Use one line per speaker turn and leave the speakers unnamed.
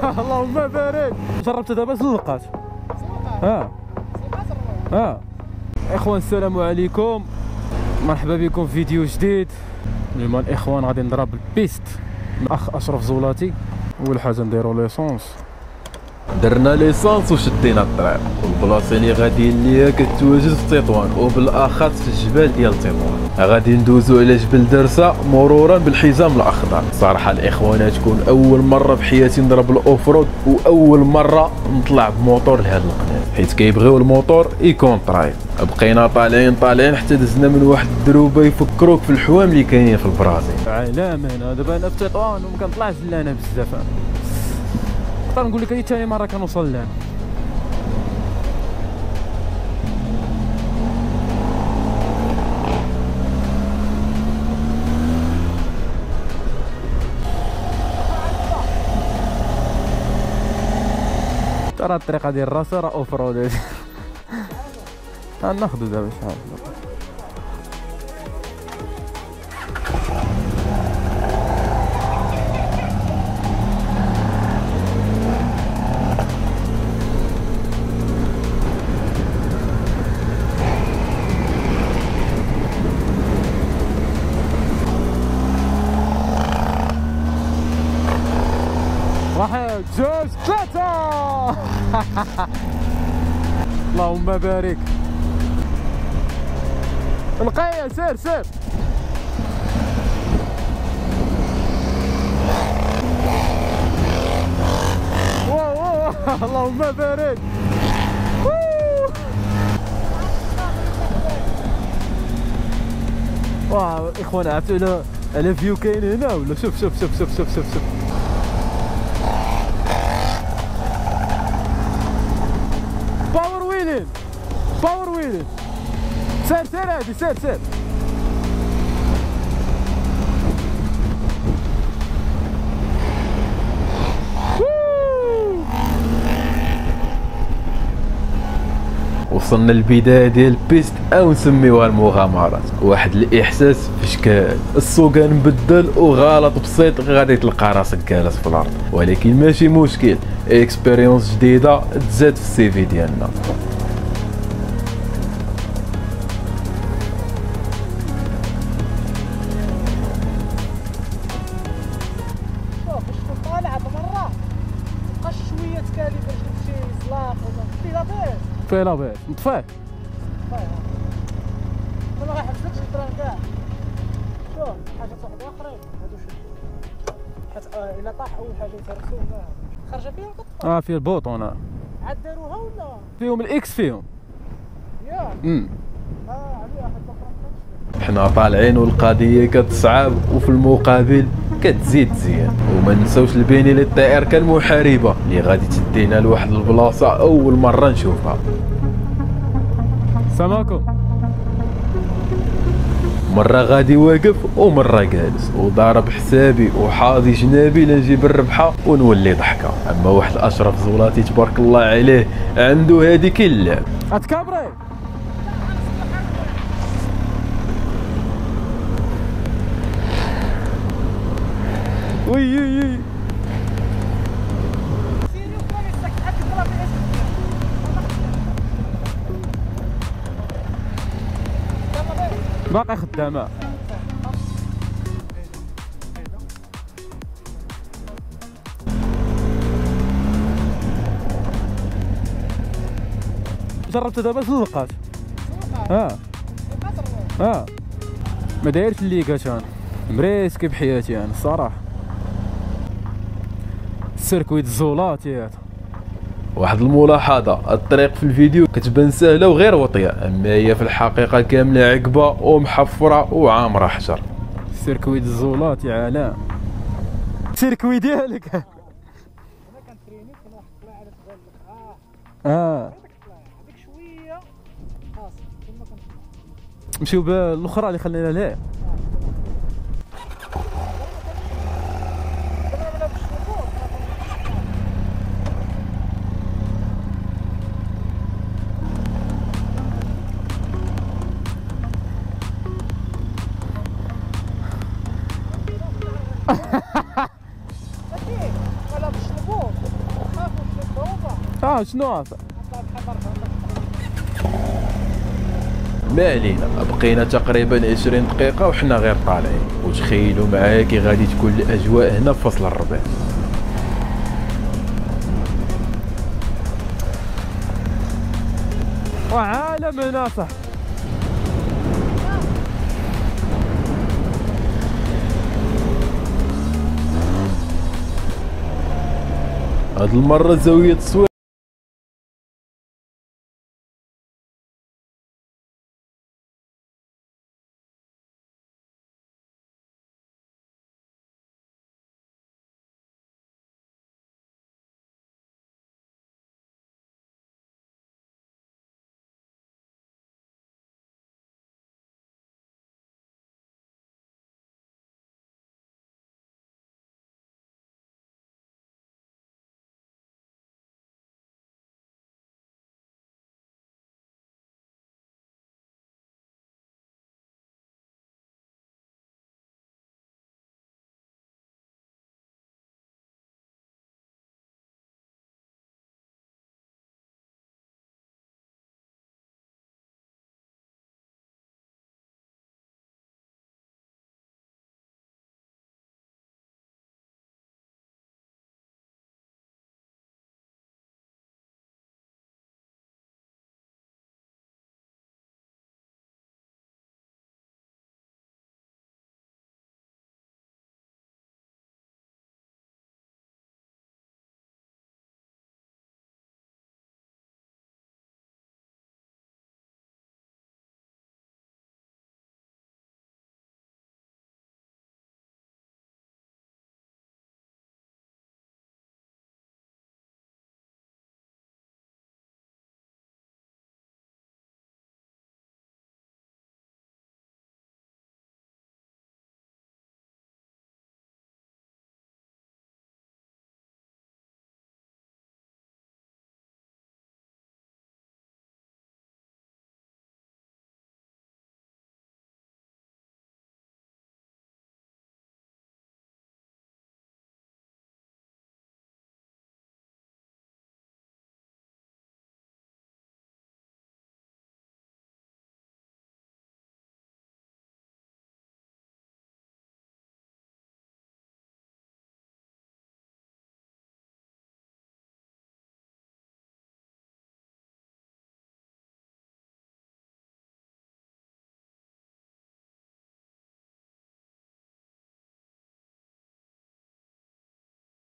اللهم بارك. جربت دابا زلقات. اخوان السلام عليكم، مرحبا بكم في فيديو جديد. اليوم الاخوان غادي نضرب البيست الاخ اشرف زولاتي. اول حاجه نديرو ليسونس.
درنا ليسانس وشدينا الطريق، والبلاصه اللي غاديين ليها كتواجد في تطوان وبالاخص في الجبال ديال تطوان. غادي ندوزو على جبل درسا مرورا بالحزام الاخضر. صراحه الاخوان تكون اول مره في حياتي نضرب الاوفرود، واول مره نطلع بموتور لهذا القناه، حيت كيبغيو الموتور يكون طرايب. بقينا طالعين حتى دزنا من واحد الدروبه يفكروك في الحوام اللي كاينين في البرازيل.
علام هنا دابا انا في تطوان وما كنطلعش لهنا بزاف، نقدر نقول لك هذه ثاني مره كنوصل لهنا. ترى الطريقه ديال الراس راه اوفرود هادي. غناخدو دابا شحال. واحد جوج ثلاثة. اللهم بارك. القاية سير. واو اللهم بارك. واو اخوان، عرفتوا على فيو كاين هنا ولا؟ شوف. باور ويلين. سير هادي سير.
وصلنا للبدايه ديال البيست او نسميوها المغامرات. واحد الاحساس في شكال السوق نبدل وغلط بسيط غادي تلقى راسك جالس في الارض، ولكن ماشي مشكل، اكسبيريونس جديده تزاد في السي في ديالنا.
فين لاباس نطفيه.
ما غيحبسكش الدران كاع. شوف حاجات واحد اخرين هادو شوف، حيت الا طاح اول حاجه يتهرسوا خارجه فيهم كطفى.
فيه البوطون.
عاد داروها ولا
فيهم الاكس فيهم.
ياك
عليها
واحد اخرى.
حنا طالعين والقضيه كتصعب وفي المقابل كتزيد تزيان. وما نساوش البيني للطائر كالمحاربه اللي غادي تدينا لواحد البلاصه اول مره نشوفها.
سماكم
مره غادي واقف ومره جالس، وضارب حسابي وحاضي جنابي لنجيب الربحه ونولي ضحكه. اما واحد اشرف زولاتي تبارك الله عليه عنده هذيك اللعب.
اتكبري وي باقي خدامه. جربت دابا زلقات. ما دايرش الليكات، انا مريسكي بحياتي انا الصراحه. السيركويت الزولاتي هذا.
واحد الملاحظه، الطريق في الفيديو كتبان سهله وغير وطيه، اما هي في الحقيقه كامله عقبه ومحفره وعامره حجر.
السيركويت الزولاتي علام. السيركوي ديالك.
انا كنتريني كاين واحد الطلعه على تبان لك هذيك شويه خاص كما كنت
نمشيو بالاخرى اللي خلينا ليه.
ولا بالشلبوط
شنو
ما علينا، بقينا تقريبا 20 دقيقة وحنا غير طالعين. وتخيلوا معايا كي غادي تكون الأجواء هنا في فصل الربيع.
وعالم هنا صح.
هاد المرة زاوية التصوير